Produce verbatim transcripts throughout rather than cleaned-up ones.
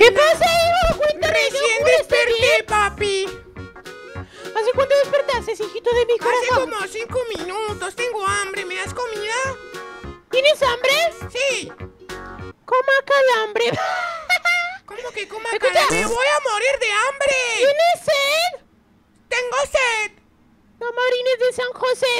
¿Qué pasa, hijo? Cuéntame. Recién desperté, papi. ¿Hace cuánto despertaste, hijito de mi corazón? Hace como cinco minutos. Tengo hambre. ¿Me das comida? ¿Tienes hambre? Sí. Coma calambre. ¿Cómo que coma calambre? ¡Me voy a morir de hambre! ¿Tienes sed? ¡Tengo sed! Tamarines de San José.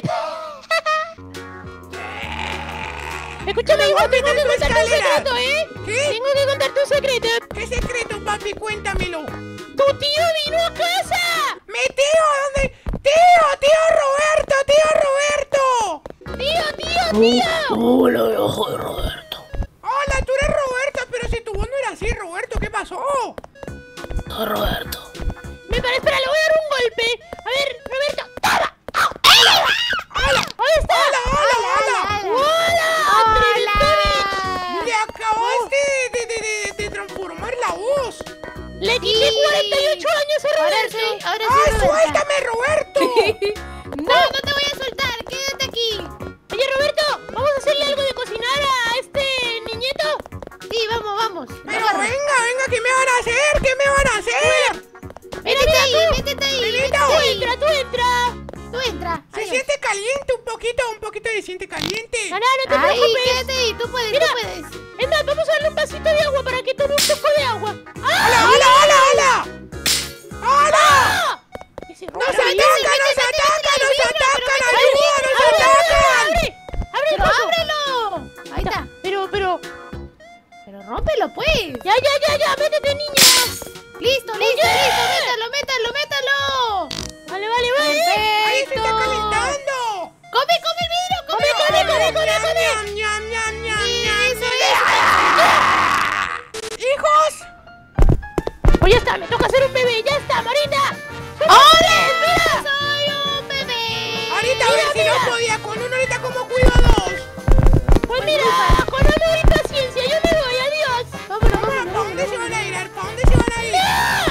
Escúchame, hijo, tengo que contar tu secreto, ¿eh? ¿Qué? Tengo que contar tu secreto. ¿Qué secreto, papi? Cuéntamelo. ¡Tu tío vino a casa! ¿Mi tío? ¿Dónde? ¡Tío! ¡Tío Roberto! ¡Tío Roberto! ¡Tío, tío, tío! Hola, hijo de Roberto. Hola, tú eres Roberto, pero si tu voz no era así, Roberto, ¿qué pasó? Soy Roberto. Me parece, espera, le voy a dar un golpe. A ver, Roberto, ¡toma! ¡Hola! ¿Dónde está? ¡Hola, hola, hola! ¡Hola! ¡Hola! ¡Le acabaste de, de, de, de transformar la voz! ¡Le quité cuarenta y ocho años a Roberto! Ahora sí, ahora ¡Ah, sí, Roberta. suéltame, Roberto! No, no te voy a soltar, quédate aquí. Oye, Roberto, ¿vamos a hacerle algo de cocinar a este niñeto? Sí, vamos, vamos. Pero venga, venga, ¿qué me van a hacer? ¿Qué me van a hacer? Métete ahí, métete ahí, métete Tú ahí. entra, tú entra. Tú entra. Se Ahí. siente caliente un poquito, un poquito se siente caliente. No, no, no te Ahí, preocupes. quédate ahí, tú puedes, Mira. tú puedes. Es más, vamos a darle un vasito de agua para que tome un poco de agua. ¡Hola, hola, hola, hola! ¡Hola! Ese ¡Nos Roberto, atacan, métete, nos atacan, nos vidrio, atacan! pero ¡Ayuda, nos atacan! ¡Abre! ¡Abre el Pero coso! ábrelo. Ahí está. Pero, pero... Pero rómpelo, pues. Ya, ya, ya, ya, métete, niña. Listo, listo, listo. Métalo, métalo, métalo. Vale, vale, vale. ¡Ahí se está Perfecto. calentando! Come, come el vidrio, come. Come, come, come, come, ¡Ñam, come. ñam, ñam, ñam, ñam, ñam! Eso, eso. ¡Hijos! Pues ya está, me toca hacer un bebé. Ya está, Marita. ¡Hola! ¡Mira! ¡Soy un bebé! Ahorita a ver si no podía con uno, ahorita como cuido a dos. Pues mira, con amor y paciencia, yo me voy, adiós. Vámonos, Mamá, vámonos. ¿para dónde se van a ir? ¿Para dónde se van a ir?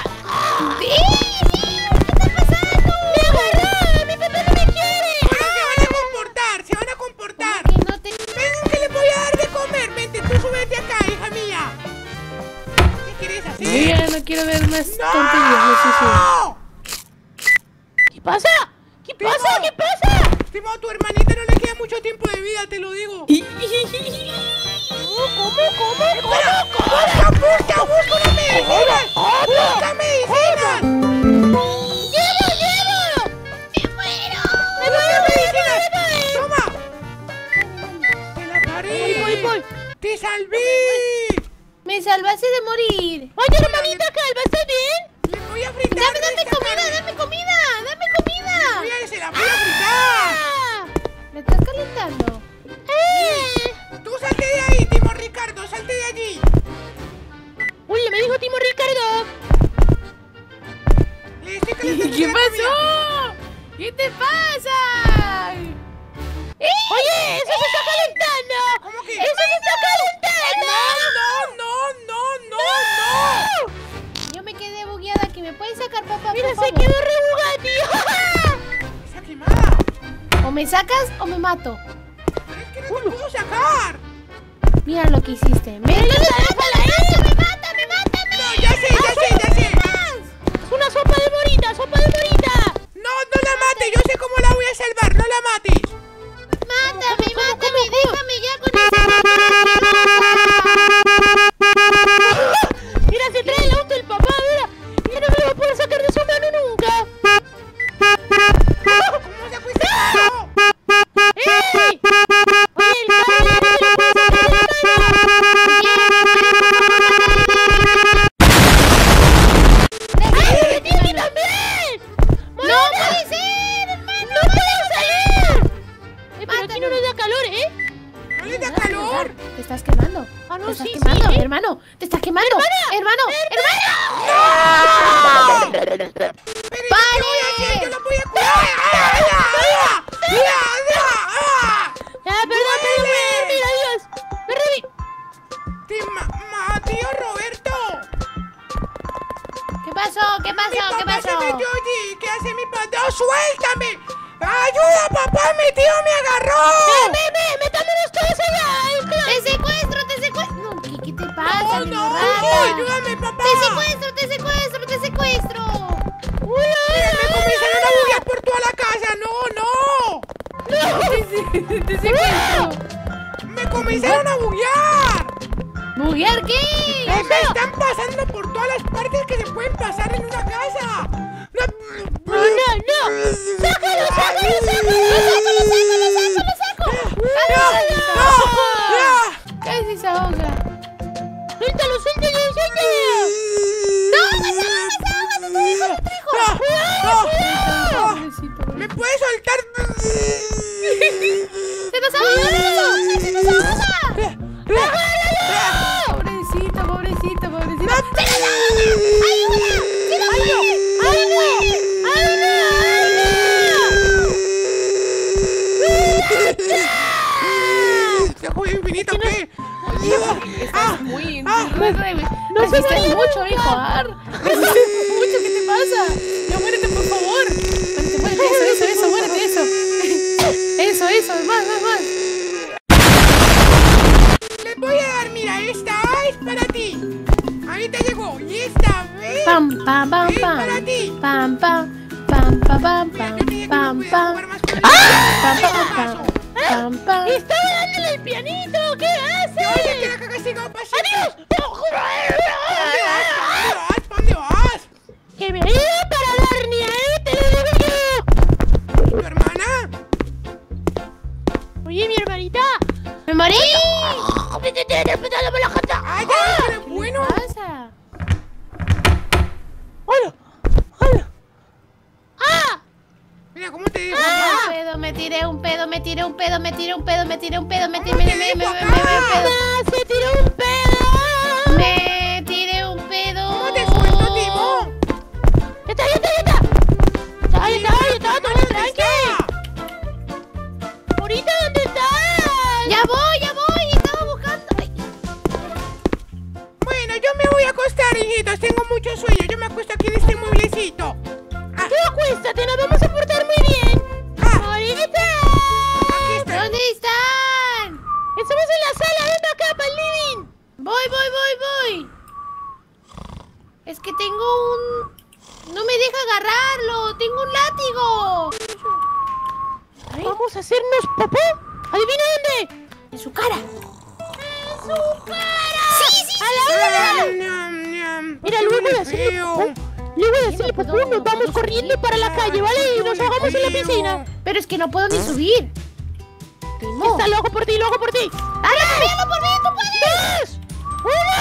¿Qué está pasando? ¡Me agarró! ¡Mi papá no me quiere! Bueno, se van a comportar, se van a comportar. ¿Cómo que no te... Vengan que les voy a dar de comer. Vente, tú súbete acá, hija mía. ¿Qué quieres hacer? Yo ya no quiero ver más tonterías, no sé si. ¡No! ¿Qué pasa? ¿Qué Timo. pasa? ¿Qué pasa? Timo, a tu hermanita no le queda mucho tiempo de vida, te lo digo. ¿Cómo, cómo, cómo, cómo? ¡Busca, busca, busca una medicina! ¡Busca medicina! ¡Llevo, llevo! ¡Me muero! ¡Busca medicina! ¡Toma! ¡Te la paré! Voy, voy, voy. ¡Te salvé! Me salvaste de morir. Oye, hermanita calva, ¿estás bien? ¡Les voy a fritar! Dame, dame esta comida, carne. dame comida, dame comida. Voy a, se la voy a fritar. ¡Ah! ¿Me estás calentando? ¡Eh! Tú salte de ahí, Timo Ricardo, salte de allí. Uy, me dijo Timo Ricardo. Le estoy calentando ¿Qué la comida. pasó? ¿Qué te pasa? Oye, eso se está calentando. ¿Cómo que? ¡Eso se está calentando! No, no, no, no, no, no. Yo me quedé bugueada aquí. ¿Me puedes sacar, papá, Mira, por se favor? quedó re tío. Está quemada. O me sacas o me mato. Pero es que no te puedo sacar. Mira lo que hiciste. Me, me, me mata, me mata, me mata. No, ya sé, ya sé, ya sé. Es una sopa de morita, sopa de morita. No, no la mates, yo sé cómo la voy a salvar, no la mates. Mátame, ¿Cómo, cómo, mátame, cómo? déjame ya con esa. Mira, se trae el auto el papá, mira. Ya no me lo va a poder sacar de su mano nunca. ¿Cómo sacó ese carro? ¡Ey! Oye, el carro ya no se lo puede sacar de la mano. ¡Ay, me tiene aquí también! ¡No puede ser, hermano! ¡No puede salir! Eh, pero aquí no nos da calor, ¿eh? ¿No le da calor? Te estás quemando. Ah, no, Te estás sí, quemando, sí, ¿eh? hermano. Te estás quemando. Hermano, hermano. ¡No! Pero ¿y qué voy a hacer? Yo no voy a cuidar. ¡Ah, ah, ah! ¡Ah, ah! Ya, perdón, perdón, voy a dormir, adiós. Me reví. Ti- ma- ma- Tío Roberto. ¿Qué pasó? ¿Qué Mi pasó? ¿Qué papá se pasó? metió allí. ¿Qué hace mi papá? ¡No, suéltame! ¡Ayuda, papá! ¡Mi tío me agarró! ¡Ven, ven, ven! ¡Metámonos todos allá! ¡Te secuestro, te secuestro! No, ¿qué, qué te pasa, No, niño no, rata? ayúdame, papá. Te secuestro, te secuestro, te secuestro. Mira, me comenzaron a buguear por toda la casa. No, no. Te secuestro. Me comenzaron a buguear. ¿Buguear qué? Me me están pasando por todas las partes que se pueden pasar en una casa. No, No, no, no. ¡Sácalo, sácalo, sácalo! ¡Sácalo, sácalo, sácalo! no, Casi se ahoga. ¡Suéltalo, suéltalo, suéltalo! Pobrecito. ¿Me puedes soltar? ¡Se nos ahoga! ¡Se nos ahoga! Pobrecito, pobrecito, pobrecito. ¿Qué juego infinito qué? Estás muy... ah, re- re- resistes mucho, hijo. Ar. Resistes mucho, ¿qué te pasa? No, muérete, por favor. Muérete, muérete, eso, eso, eso, muérete, eso. Eso, eso, más, más, más. Les voy a dar, mira, esta es para ti. Ahorita llegó. Y esta, ¿ves? Pam, pam, pam, Es pam. para ti. Pam, pam, pam, pam, pam, Mira, pam, yo te dije que no pam, podía pam. jugar más con Pam, el- pam, pam, pam, pam. ¡Estaba dándole el pianito! ¿Qué Oye, haces? que la castigado para siempre. ¡Adiós! ¿Dónde vas? ¿Dónde vas? ¡Que me ayuda para Darnia, eh! ¡Te lo digo yo! ¿Tu hermana? Oye, mi hermanita. ¡Me morí! ¡Ay, ya eres bueno! ¿Qué pasa? ¡Hola! ¡Hola! ¡Ah! Mira, ¿cómo te digo? Un pedo, me tiré un pedo, me tiré un pedo, me tiré un pedo, me tiré un pedo, me tiré, ¿Cómo me, te me, me, me, digo me, acá? me, me, pedo. ¡Ah! ¡Se tiró un pedo! Me tiré un pedo. ¿Cómo te suelto, Timo? ¡Ya está, ya está, ya está! ¡Ya está, ya está, ya está! ¡Todo ¿Dónde tranqui! está? ¿Ahorita dónde estás? Ya voy, ya voy, estaba buscando. Ay, Bueno, yo me voy a acostar, hijitos. Tengo mucho sueño. Yo me acuesto aquí en este mueblecito. Ah, ¡Tú acuéstate! ¡Nos vamos a portar muy bien! ah, ¡Ahorita! aquí está. ¿Dónde están? ¡Estamos en la sala! ¡Ven para acá, para el living! Voy, voy, voy, voy. Es que tengo un... No me deja agarrarlo. Tengo un látigo. ¡Vamos a hacernos popó! ¿Adivina dónde? En su cara. ¡En su cara! Sí, sí, ¡A la hora! Ñam, ñam. Mira, Qué luego de huele hacerle feo. popó, luego de hacerle popó, nos vamos corriendo para la calle, ¿vale? Y nos ahogamos en la piscina. Pero es que no puedo ni subir. Timo. Está loco por ti, loco por ti. ¡Ahora, por mí, por mí, tú puedes! ¡Dos! ¡Uno!